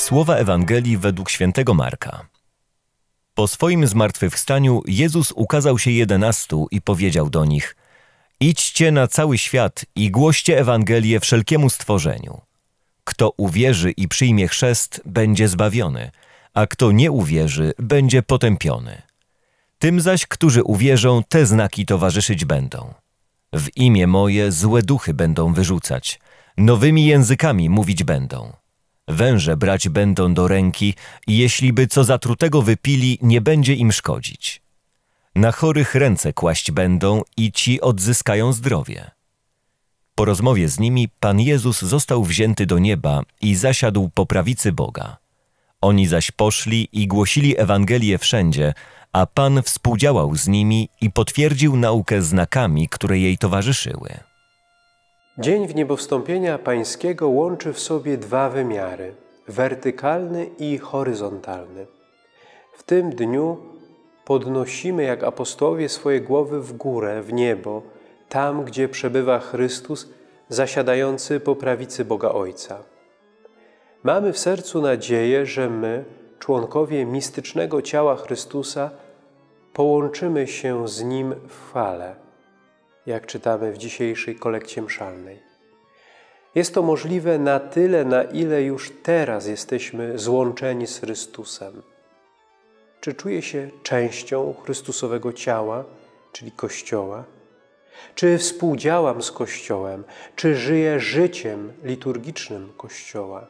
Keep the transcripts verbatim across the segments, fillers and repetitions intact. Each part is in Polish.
Słowa Ewangelii według świętego Marka. Po swoim zmartwychwstaniu Jezus ukazał się jedenastu i powiedział do nich: idźcie na cały świat i głoście Ewangelię wszelkiemu stworzeniu. Kto uwierzy i przyjmie chrzest, będzie zbawiony, a kto nie uwierzy, będzie potępiony. Tym zaś, którzy uwierzą, te znaki towarzyszyć będą. W imię moje złe duchy będą wyrzucać, nowymi językami mówić będą. Węże brać będą do ręki i jeśliby co zatrutego wypili, nie będzie im szkodzić. Na chorych ręce kłaść będą i ci odzyskają zdrowie. Po rozmowie z nimi Pan Jezus został wzięty do nieba i zasiadł po prawicy Boga. Oni zaś poszli i głosili Ewangelię wszędzie, a Pan współdziałał z nimi i potwierdził naukę znakami, które jej towarzyszyły. Dzień Wniebowstąpienia Pańskiego łączy w sobie dwa wymiary – wertykalny i horyzontalny. W tym dniu podnosimy jak apostołowie swoje głowy w górę, w niebo, tam, gdzie przebywa Chrystus zasiadający po prawicy Boga Ojca. Mamy w sercu nadzieję, że my, członkowie mistycznego ciała Chrystusa, połączymy się z Nim w chwale, jak czytamy w dzisiejszej kolekcie mszalnej. Jest to możliwe na tyle, na ile już teraz jesteśmy złączeni z Chrystusem. Czy czuję się częścią Chrystusowego ciała, czyli Kościoła? Czy współdziałam z Kościołem? Czy żyję życiem liturgicznym Kościoła?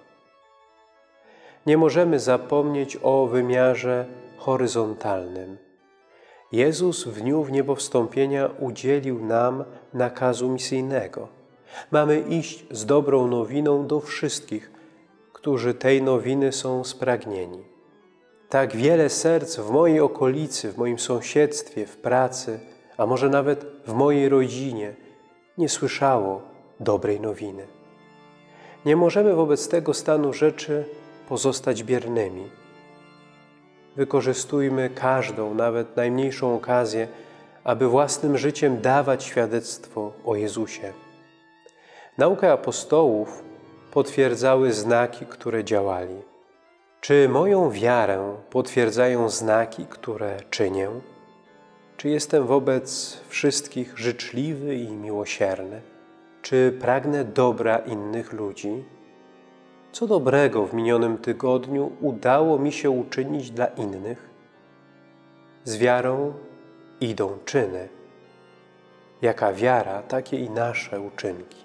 Nie możemy zapomnieć o wymiarze horyzontalnym. Jezus w dniu Wniebowstąpienia udzielił nam nakazu misyjnego. Mamy iść z dobrą nowiną do wszystkich, którzy tej nowiny są spragnieni. Tak wiele serc w mojej okolicy, w moim sąsiedztwie, w pracy, a może nawet w mojej rodzinie nie słyszało dobrej nowiny. Nie możemy wobec tego stanu rzeczy pozostać biernymi. Wykorzystujmy każdą, nawet najmniejszą okazję, aby własnym życiem dawać świadectwo o Jezusie. Naukę apostołów potwierdzały znaki, które działali. Czy moją wiarę potwierdzają znaki, które czynię? Czy jestem wobec wszystkich życzliwy i miłosierny? Czy pragnę dobra innych ludzi? Co dobrego w minionym tygodniu udało mi się uczynić dla innych? Z wiarą idą czyny. Jaka wiara, takie i nasze uczynki.